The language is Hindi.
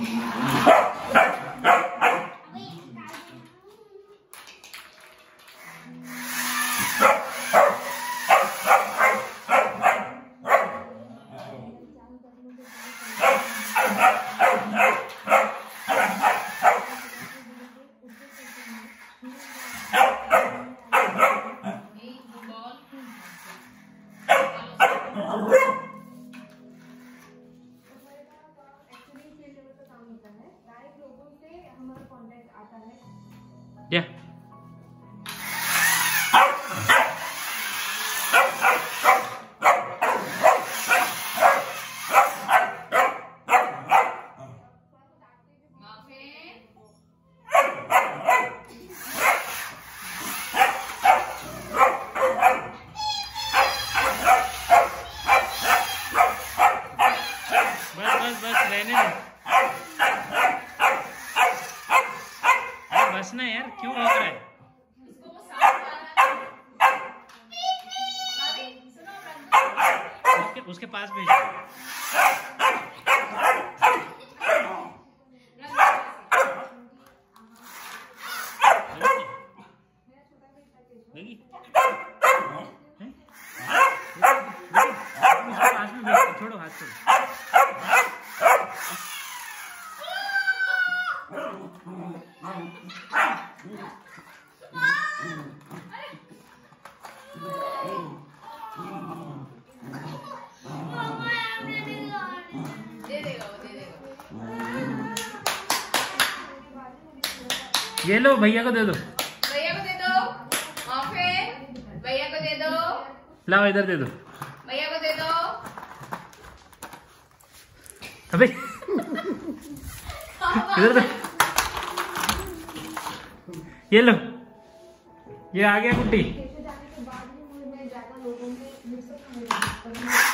या बस रहने दो। बस ना यार, क्यों हो रहा है? उसके पास भेज। छोड़ो हाथ छोड़ो। ये लो, भैया को दे दो। भैया को दे दो। मॉफिन भैया को दे दो। लाओ इधर दे दो। भैया को दे दो। अबे इधर दो। ये लो, ये आ गया गुड्डी।